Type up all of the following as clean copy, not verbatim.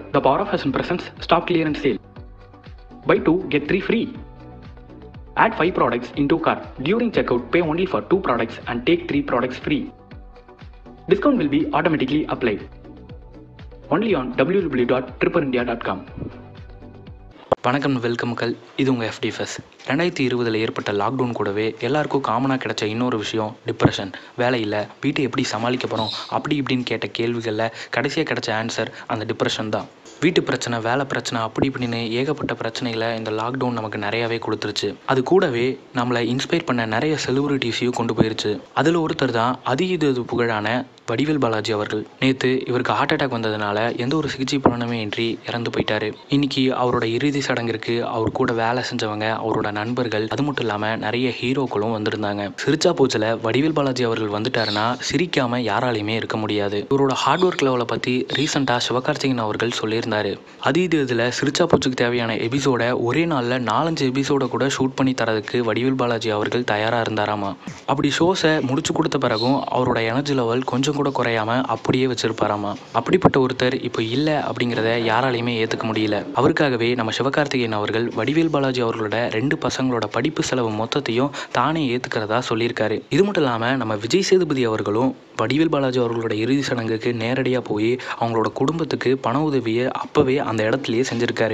The Power of Fashion presents stock clearance sale. Buy 2 get 3 free. Add 5 products into cart. During checkout, pay only for 2 products and take 3 products free. Discount will be automatically applied. Only on www.triperindia.com. வணக்கம், வெல்கம்கள். இது உங்கள் FDFS. 2020 ஏற்பட்ட lockdown கூடவே எல்லாருக்கும் காமனாக கிடைச்ச இன்னொரு விஷயம் டிப்ரெஷன். வேலை இல்லை, வீட்டை எப்படி சமாளிக்க போகிறோம் அப்படி இப்படின்னு கேட்ட கேள்விகளில் கடைசியாக கிடைச்ச ஆன்சர் அந்த டிப்ரெஷன் தான். வீட்டு பிரச்சனை, வேலை பிரச்சனை, அப்படி இப்படின்னு ஏகப்பட்ட பிரச்சனைகளை இந்த லாக்டவுன் நமக்கு நிறையாவே கொடுத்துருச்சு. அது கூடவே நம்மளை இன்ஸ்பயர் பண்ண நிறைய செலிபிரிட்டிஸையும் கொண்டு போயிருச்சு. அதில் ஒருத்தர் தான் அதிக புகழான வடிவேல் பாலாஜி அவர்கள். நேற்று இவருக்கு ஹார்ட் அட்டாக் வந்ததுனால எந்த ஒரு சிகிச்சை பலனுமே இன்றி இறந்து போயிட்டாரு. இன்னைக்கு அவரோட இறுதி சடங்கிற்கு அவர் கூட வேலை செஞ்சவங்க, அவரோட நண்பர்கள், அது மட்டும் இல்லாமல் நிறைய ஹீரோக்களும் வந்திருந்தாங்க. சிரிச்சா போச்சில் வடிவேல் பாலாஜி அவர்கள் வந்துட்டாருன்னா சிரிக்காம யாராலையுமே இருக்க முடியாது. இவரோட ஹார்ட் ஒர்க் லெவலை பற்றி ரீசெண்டாக சிவகார்த்திகேயன் அவர்கள் சொல்லியிருந்தாரு. இதில் சிரிச்சா போச்சுக்கு தேவையான எபிசோட ஒரே நாளில் 4-5 எபிசோட கூட ஷூட் பண்ணி தரதுக்கு வடிவேல் பாலாஜி அவர்கள் தயாராக இருந்தாராமா. அப்படி ஷோஸை முடிச்சு கொடுத்த பிறகும் அவரோட எனர்ஜி லெவல் கொஞ்சம் கூட குறையாம அப்படியே வச்சிருப்பாராமா. அப்படிப்பட்ட ஒருத்தர் இப்போ இல்லை அப்படிங்கிறத யாராலையுமே ஏற்றுக்க முடியல. அவருக்காகவே நம்ம சிவகார்த்திகேயன் அவர்கள் வடிவேல் பாலாஜி அவர்களோட 2 பசங்களோட படிப்பு செலவு மொத்தத்தையும் தானே ஏற்றுக்கிறதா சொல்லியிருக்காரு. இது மட்டும் இல்லாமல் நம்ம விஜய் சேதுபதி அவர்களும் வடிவேல் பாலாஜி அவர்களோட இறுதி சடங்குக்கு நேரடியாக போய் அவங்களோட குடும்பத்துக்கு பண உதவியை அப்பவே அந்த இடத்துலயே செஞ்சிருக்காரு.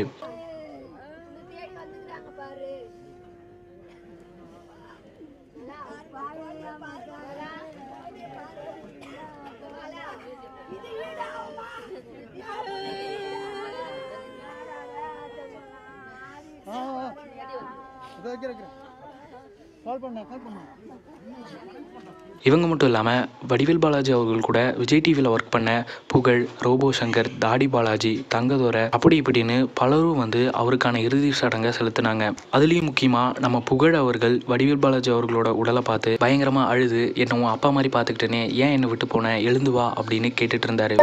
இவங்க மட்டும் இல்லாமல் வடிவேல் பாலாஜி அவர்கள் கூட விஜய் டிவியில் ஒர்க் பண்ண புகழ், ரோபோ சங்கர், தாடி பாலாஜி, தங்கதோரை, அப்படி இப்படின்னு பலரும் வந்து அவருக்கான இறுதி சடங்கை செலுத்தினாங்க. அதுலேயும் முக்கியமாக நம்ம புகழ் அவர்கள் வடிவேல் பாலாஜி அவர்களோட உடலை பார்த்து பயங்கரமாக அழுது, என்ன உன் அப்பா மாதிரி பார்த்துக்கிட்டேனே, ஏன் என்னை விட்டு போனேன், எழுந்து வா அப்படின்னு கேட்டுட்டு இருந்தாரு.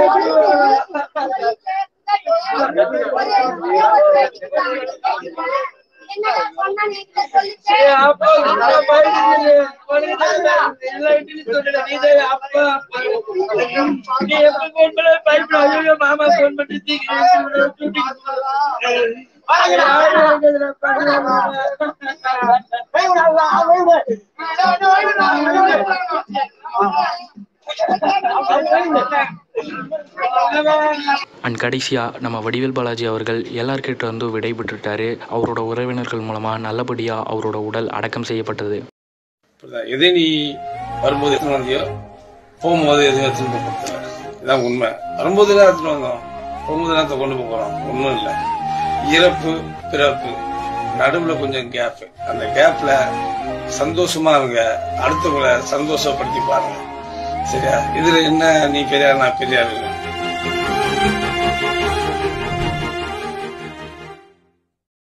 அண்ட் கடைசியாக நம்ம வடிவேல் பாலாஜி அவர்கள் எல்லார்கிட்ட வந்து விடைபெற்றுட்டாரு. அவரோட உறவினர்கள் மூலமாக நல்லபடியாக அவரோட உடல் அடக்கம் செய்யப்பட்டது. எதை நீ வரும்போது எத்தனை வந்தியோ போகும்போது எதுவும் எடுத்துன்னு போகிறது இதான் உண்மை. வரும்போது தான் எடுத்துட்டு வந்தோம், போகும்போது தான் கொண்டு போகிறோம். ஒன்றும் இல்லை, இறப்பு பிறப்பு நடுவில் கொஞ்சம் கேப். அந்த கேப்ல சந்தோஷமா இருங்க, அடுத்தவங்களை சந்தோஷப்படுத்தி பாருங்க. சரியா? இதுல என்ன நீ பெரியார் நான் பெரியார்